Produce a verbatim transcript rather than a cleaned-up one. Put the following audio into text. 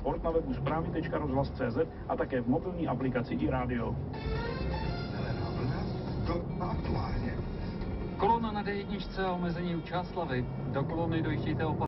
šport na webu zprávy tečka rozhlas tečka cé zet a také v mobilní aplikaci i rádio. Kolona na dé jedna a omezení u Čáslavy. Do kolony dojíždějte opatrně.